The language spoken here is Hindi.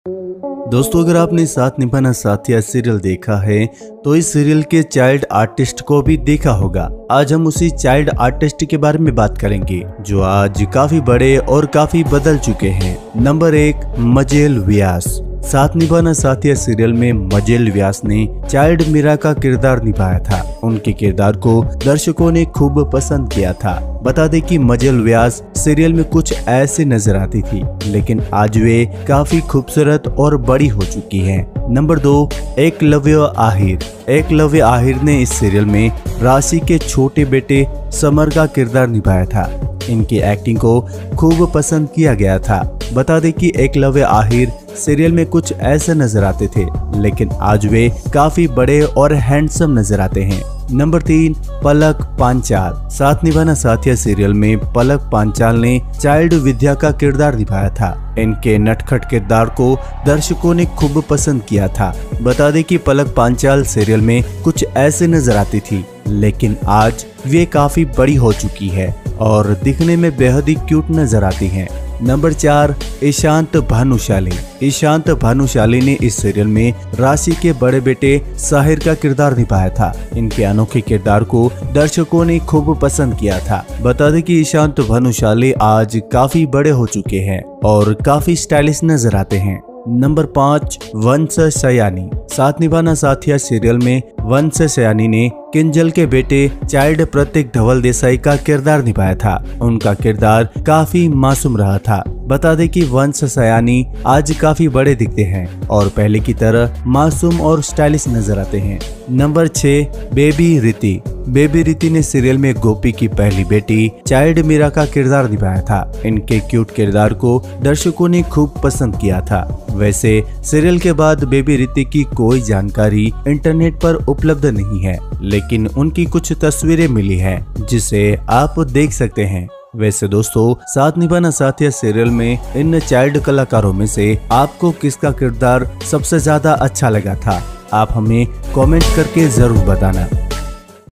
दोस्तों, अगर आपने साथ निभाना साथिया सीरियल देखा है तो इस सीरियल के चाइल्ड आर्टिस्ट को भी देखा होगा। आज हम उसी चाइल्ड आर्टिस्ट के बारे में बात करेंगे जो आज काफी बड़े और काफी बदल चुके हैं। नंबर 1, मजेल व्यास। साथ निभाना साथिया सीरियल में मजेल व्यास ने चाइल्ड मीरा का किरदार निभाया था। उनके किरदार को दर्शकों ने खूब पसंद किया था। बता दें कि मजेल व्यास सीरियल में कुछ ऐसे नजर आती थी, लेकिन आज वे काफी खूबसूरत और बड़ी हो चुकी हैं। नंबर 2, एकलव्य आहिर। एकलव्य आहिर ने इस सीरियल में राशि के छोटे बेटे समर का किरदार निभाया था। इनकी एक्टिंग को खूब पसंद किया गया था। बता दें कि एकलव्य आहिर सीरियल में कुछ ऐसे नजर आते थे, लेकिन आज वे काफी बड़े और हैंडसम नजर आते हैं। नंबर 3, पलक पांचाल। साथ निभाना साथिया सीरियल में पलक पांचाल ने चाइल्ड विद्या का किरदार निभाया था। इनके नटखट किरदार को दर्शकों ने खूब पसंद किया था। बता दें कि पलक पांचाल सीरियल में कुछ ऐसे नजर आती थी, लेकिन आज वे काफी बड़ी हो चुकी है और दिखने में बेहद ही क्यूट नजर आती हैं। नंबर 4, ईशांत भानुशाली। ईशांत भानुशाली ने इस सीरियल में राशि के बड़े बेटे साहिर का किरदार निभाया था। इनके अनोखे किरदार को दर्शकों ने खूब पसंद किया था। बता दें कि ईशांत भानुशाली आज काफी बड़े हो चुके हैं और काफी स्टाइलिश नजर आते हैं। नंबर 5, वंश सयानी। साथ निभाना साथिया सीरियल में वंश सयानी ने किंजल के बेटे चाइल्ड प्रतीक धवल देसाई का किरदार निभाया था। उनका किरदार काफी मासूम रहा था। बता दें कि वंश सयानी आज काफी बड़े दिखते हैं और पहले की तरह मासूम और स्टाइलिश नजर आते हैं। नंबर 6, बेबी रीति। बेबी रीति ने सीरियल में गोपी की पहली बेटी चाइल्ड मीरा का किरदार निभाया था। इनके क्यूट किरदार को दर्शकों ने खूब पसंद किया था। वैसे सीरियल के बाद बेबी रीति की कोई जानकारी इंटरनेट पर उपलब्ध नहीं है, लेकिन उनकी कुछ तस्वीरें मिली है जिसे आप देख सकते हैं। वैसे दोस्तों, साथ निभाना साथिया सीरियल में इन चाइल्ड कलाकारों में से आपको किसका किरदार सबसे ज्यादा अच्छा लगा था? आप हमें कमेंट करके जरूर बताना।